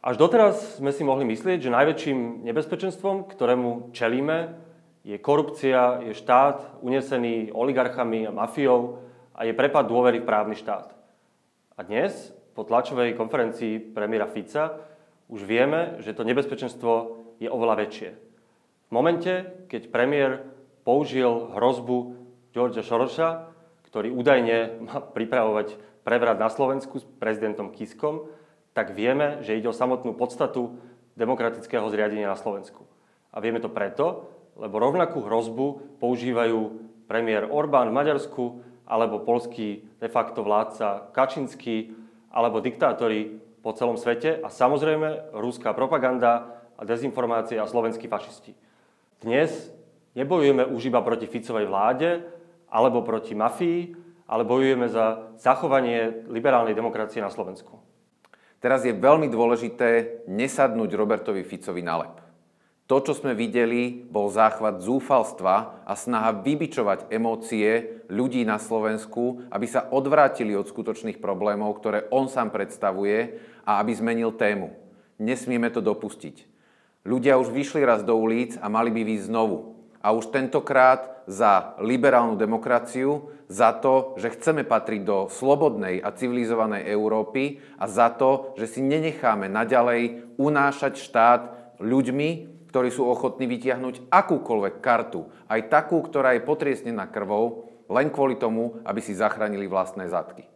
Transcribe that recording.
Až doteraz sme si mohli myslieť, že najväčším nebezpečenstvom, ktorému čelíme, je korupcia, je štát unesený oligarchami a mafiou a je prepad dôvery v právny štát. A dnes, po tlačovej konferencii premiéra Fica, už vieme, že to nebezpečenstvo je oveľa väčšie. V momente, keď premiér použil hrozbu Georgea Sorosa, ktorý údajne má pripravovať prevrat na Slovensku s prezidentom Kiskom, tak vieme, že ide o samotnú podstatu demokratického zriadenia na Slovensku. A vieme to preto, lebo rovnakú hrozbu používajú premiér Orbán v Maďarsku, alebo poľský de facto vládca Kačinský, alebo diktátori po celom svete a samozrejme ruská propaganda a dezinformácie a slovenskí fašisti. Dnes nebojujeme už iba proti Ficovej vláde alebo proti mafii, ale bojujeme za zachovanie liberálnej demokracie na Slovensku. Teraz je veľmi dôležité nesadnúť Robertovi Ficovi na lep. To, čo sme videli, bol záchvat zúfalstva a snaha vybičovať emócie ľudí na Slovensku, aby sa odvrátili od skutočných problémov, ktoré on sám predstavuje a aby zmenil tému. Nesmieme to dopustiť. Ľudia už vyšli raz do ulic a mali by výjsť znovu. A už tentokrát za liberálnu demokraciu, za to, že chceme patriť do slobodnej a civilizovanej Európy a za to, že si nenecháme naďalej unášať štát ľuďmi, ktorí sú ochotní vytiahnuť akúkoľvek kartu, aj takú, ktorá je potriesnená krvou, len kvôli tomu, aby si zachránili vlastné zadky.